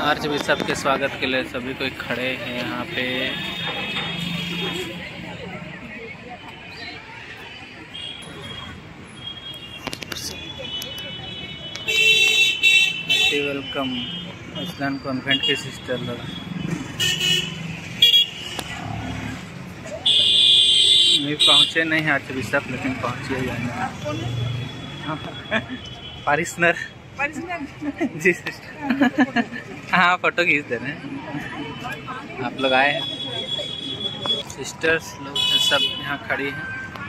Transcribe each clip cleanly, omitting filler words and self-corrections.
Arch bishop के स्वागत के लिए सभी कोई खड़े हैं यहाँ पे। वेलकम इस्लाम कॉन्वेंट के सिस्टर लोग। नहीं पहुँचे नहीं आर्च बिशप, लेकिन पहुँचे जाने पारिशनर जी सिस्टर। हाँ फोटो खींच दे रहे हैं। आप लोग आए हैं, सिस्टर्स लोग सब यहाँ खड़ी हैं।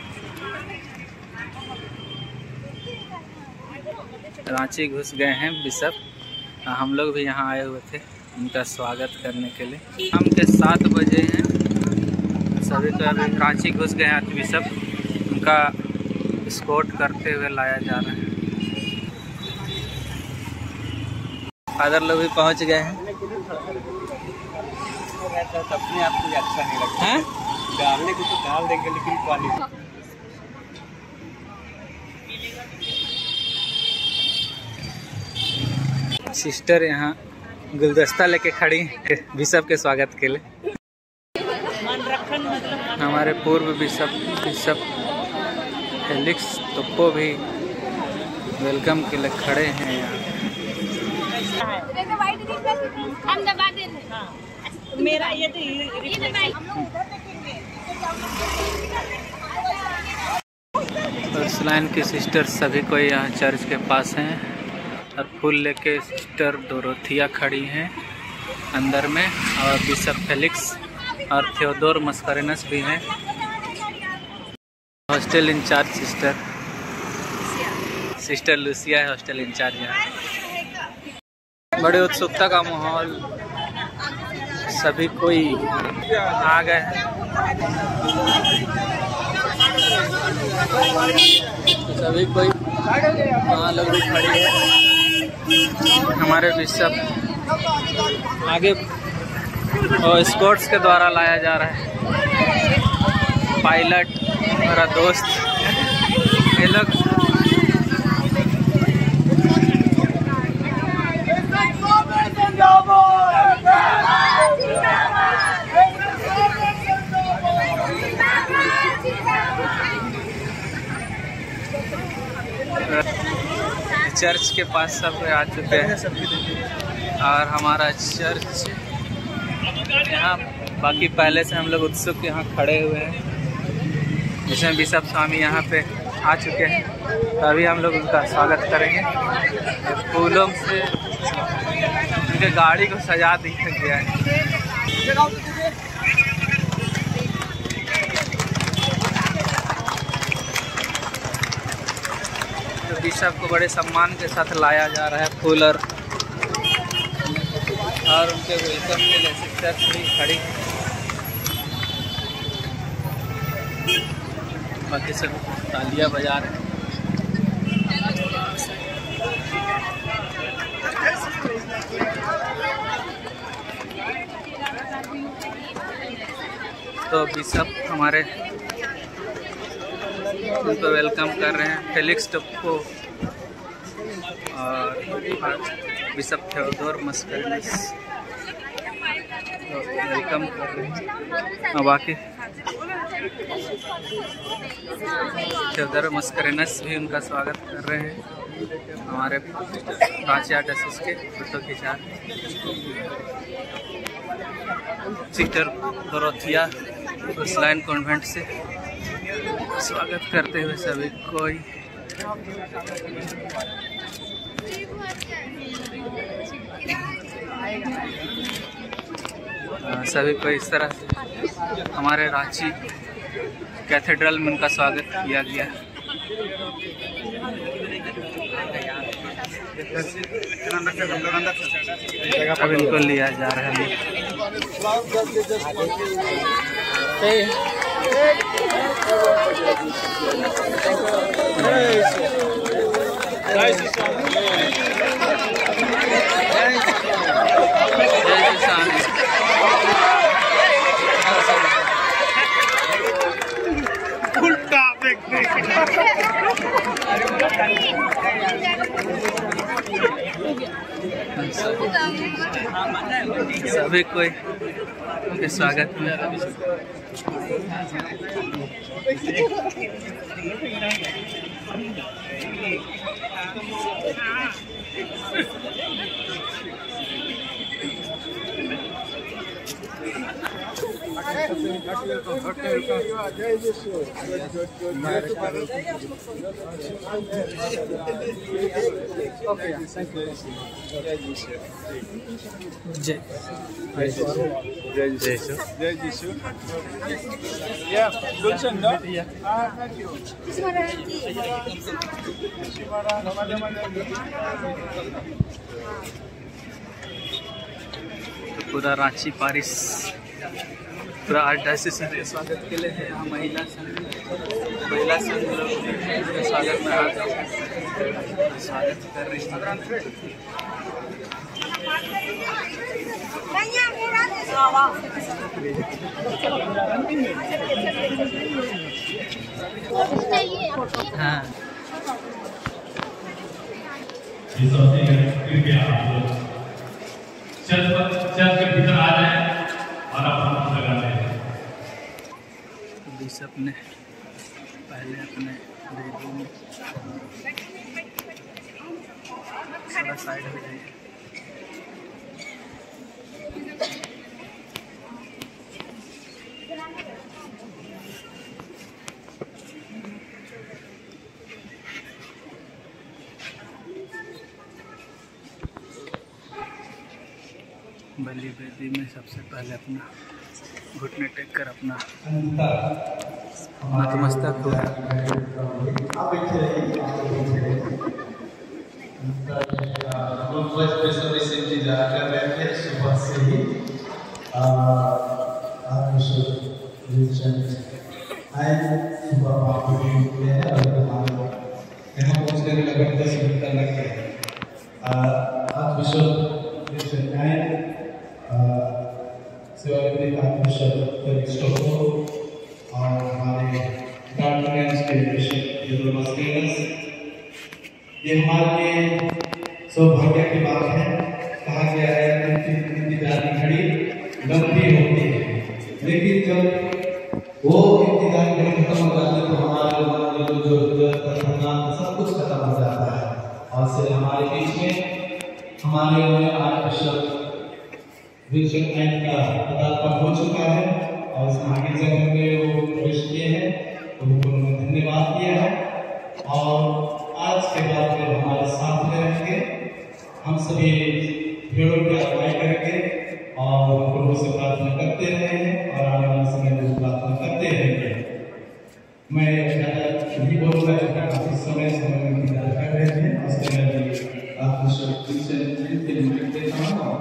रांची घुस गए हैं बिशप, हम लोग भी यहाँ आए हुए थे उनका स्वागत करने के लिए। शाम के 7 बजे हैं, सभी तो अभी रांची घुस गए हैं बिशप, उनका एस्कॉर्ट करते हुए लाया जा रहा है। फादर लोग भी पहुँच गए हैं। अपने आप को अच्छा नहीं लगता है, डालने को तो डाल देंगे लेकिन क्वालिटी। सिस्टर यहाँ गुलदस्ता लेके खड़ी बिशप के स्वागत के लिए। हमारे पूर्व बिशप फेलिक्स टोप्पो भी वेलकम के लिए खड़े हैं यहाँ। मेरा ये तो इस्लाम की सिस्टर सभी कोई यहाँ चर्च के पास हैं और फूल लेके सिस्टर डोरोथिया खड़ी हैं अंदर में, और बिशप फेलिक्स और थियोडोर मस्करेनस भी हैं। हॉस्टल इंचार्ज सिस्टर लूसिया है हॉस्टल इंचार्ज यहाँ। बड़े उत्सुकता का माहौल, सभी कोई आ गए हैं। सभी कोई वहाँ लोग भी खड़ी है। हमारे बिशप आगे और स्पोर्ट्स के द्वारा लाया जा रहा है। पायलट मेरा दोस्त ये लोग चर्च के पास सब आ चुके हैं और हमारा चर्च यहाँ, बाकी पहले से हम लोग उत्सुक यहाँ खड़े हुए हैं, जिसमें बिशप स्वामी यहाँ पे आ चुके हैं। तो अभी हम लोग उनका स्वागत करेंगे। फूलों से उनके गाड़ी को सजा दिया गया है। तो बिशप को बड़े सम्मान के साथ लाया जा रहा है फूल और उनके वेलकम के लिए सिस्टर्स भी खड़ी हैं। बाकी सब तालियां बजा रहे हैं। तो बिशप हमारे उनको वेलकम कर रहे हैं, फेलिक्स टोप्पो और बिशप थियोडोर मस्करेनस वेलकम कर रहे हैं। और बाकी थियोडोर मस्करेनस भी उनका स्वागत कर रहे हैं। हमारे रांची आर्चडियोसीस के फोटो खिंचा सिस्टर डोरोथिया इस्लाम कॉन्वेंट से स्वागत करते हुए सभी कोई। सभी को इस तरह से हमारे रांची कैथेड्रल में उनका स्वागत किया गया। अब इनको लिया जा रहा है। उल्टा देखने भी कोई के स्वागत में। जय पूरा रांची पारिस पूरा आरडायसिस के स्वागत के लिए है। यहाँ महिला संघ लोग स्वागत में आते हैं, स्वागत कर रही है। हाँ चर्च के भीतर आ जाए और अपना लगा लें। बिशप ने पहले अपने बेडरूम थोड़ा साइड हो जाइए। बलि वेदी में सबसे पहले अपना घुटने टेक कर अपना नतमस्तक हुआ। कर रहे थे सुबह से ही आए सुबह यहाँ पहुँचने में लगभग 10 मिनट लग गए। और हमारे ये हमारे सौभाग्य की बात है। कहा गया है कि इंतजारी घड़ी लंबी होती है, लेकिन जब वो इंतजारी घड़ी खत्म हो जाती है तो हमारे जो सब कुछ खत्म हो जाता है। और से हमारे बीच में हमारे आर्चबिशप विल्सन का पदार्पण हो चुका है और इसमें आगे जब हमने वो प्रवेश किए हैं तो उनको धन्यवाद दिया है। और आज के बाद में हमारे साथ में रहेंगे, हम सभी भेड़ों की अगुवाई करेंगे और प्रभु से प्रार्थना करते रहे हैं और आने वाले समय में प्रार्थना करते रहेंगे। मैं नहीं बोलूँगा जो काफी समय में इंतजार कर रहे थे। उसके लिए देता हूँ और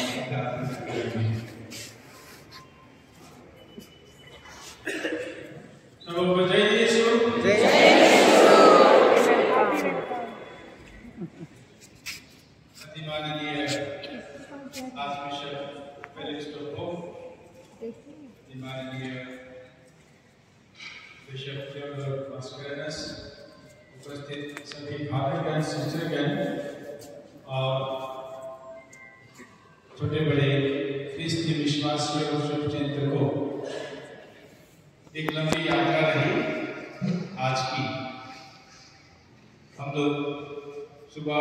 उपस्थित सभी भागीदार शिक्षकगण और छोटे बड़े ख्रिस्ती विश्वासी और शुभचिंतकों, एक लंबी यात्रा रही आज की। हम लोग सुबह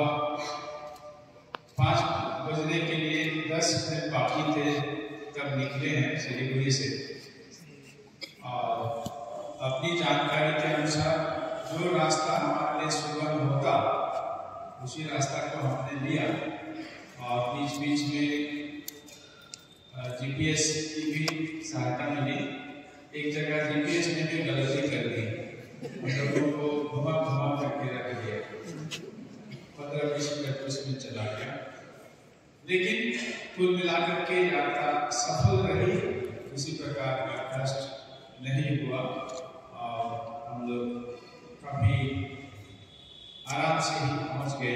5 बजने के लिए 10 मिनट बाकी थे तब निकले हैं सिलीगुड़ी से, और अपनी जानकारी के अनुसार जो रास्ता हमारे लिए सुगम होता उसी रास्ता को हमने लिया। और बीच बीच में जीपीएस की भी सहायता मिली। एक जगह जीपीएस ने भी गलती कर दी, मतलब को घुमा करके रख दिया, 15-20 मिनट उसमें चला गया। लेकिन कुल मिलाकर के यात्रा सफल रही, किसी प्रकार का कष्ट नहीं हुआ और हम लोग काफी आराम से ही पहुंच गए।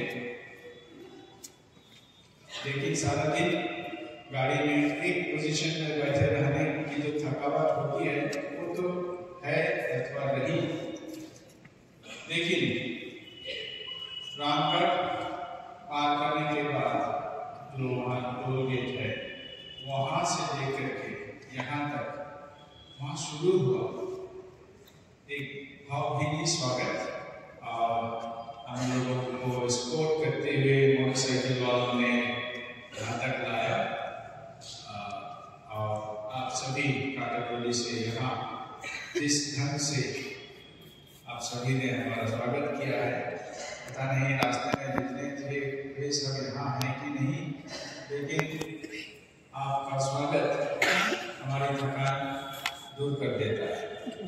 लेकिन सारा दिन गाड़ी में एक पोजीशन में बैठे रहने की जो थकावट होती है वो तो है अथवा रही। लेकिन रामगढ़ पार करने के बाद जो वहाँ टोल गेट है वहाँ वहाँ शुरू हुआ एक भावभीनी स्वागत, और हम लोगों को स्पोर्ट करते हुए मोटरसाइकिल वालों ने यहाँ तक लाया, और आप सभी काटाकोली से यहाँ जिस ढंग से आप सभी ने हमारा स्वागत किया है, पता नहीं रास्ते में जितने थे वे सब यहाँ हैं कि नहीं, लेकिन आपका स्वागत हमारी थकान दूर कर देता है।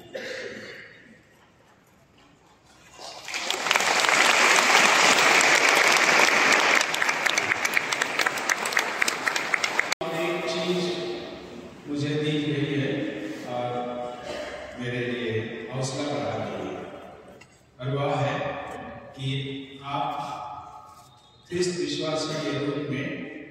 एक चीज मुझे दिख रही है और मेरे लिए हौसला बढ़ा रही है, और वह है कि आप ख्रिस्त विश्वासी के रूप में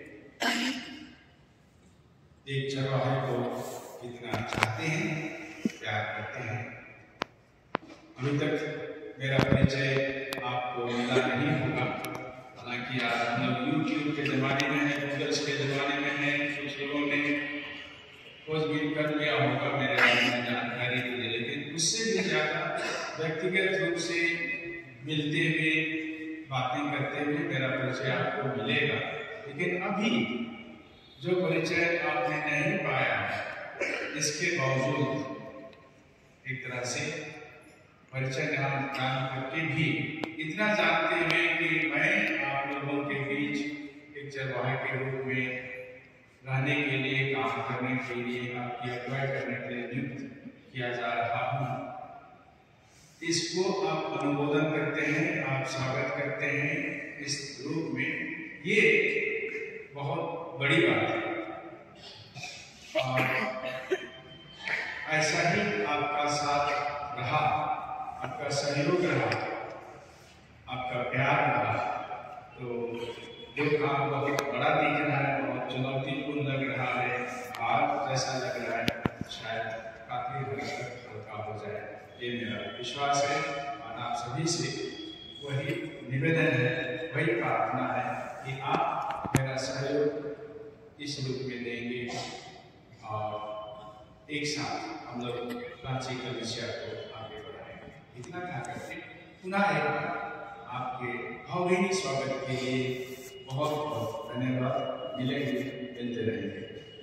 एक चरवाहे को कितना चाहते हैं, प्यार करते हैं। अभी तक मेरा परिचय आपको मिला नहीं होगा, हालांकि आज हम लोग यूट्यूब के ज़माने में हैं, गूगल्स के ज़माने में हैं, कुछ लोगों ने खोजबीन कर लिया होगा मेरे बारे में जानकारी के लिए, लेकिन उससे भी ज़्यादा व्यक्तिगत रूप से मिलते हुए बातें करते हुए मेरा परिचय आपको मिलेगा। लेकिन अभी जो परिचय आपने नहीं पाया, इसके बावजूद एक तरह से परिचय जान करके भी इतना जानते हुए कि मैं आप लोगों के बीच एक चरवाहे के रूप में रहने के लिए, काम करने के लिए, आपकी अगुवाई करने के लिए नियुक्त किया जा रहा हूँ, इसको आप अनुमोदन करते हैं, आप स्वागत करते हैं इस रूप में। ये बहुत बड़ी बात है, और ऐसा ही आपका साथ रहा, आपका सहयोग रहा, आपका प्यार रहा, तो जो काम बहुत बड़ा दिख रहा है, बहुत चुनौतीपूर्ण लग रहा है, आज जैसा लग रहा है शायद काफी हद तक हल्का हो जाए, ये मेरा विश्वास है। और आप सभी से वही निवेदन है, वही प्रार्थना है कि आप मेरा सहयोग इस रूप में देंगे, और एक साथ हम लोग प्राची कलीसिया को आगे बढ़ाएंगे। इतना कहा करके पुनः एक बार आपके भावभीनी स्वागत के लिए बहुत बहुत धन्यवाद। मिलेंगे, मिलते रहेंगे।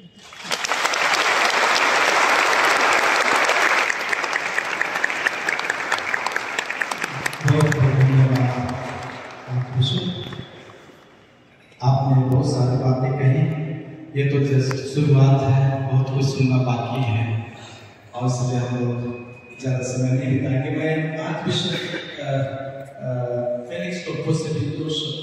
बहुत बहुत धन्यवाद आपने बहुत सारी बातें कही। ये तो जस्ट शुरुआत है, बहुत कुछ सुनना बाकी है, और इसलिए हम लोग ज़्यादा समय नहीं बिताएंगे। मैं आज विश्व फेनिक्स को खुद से भी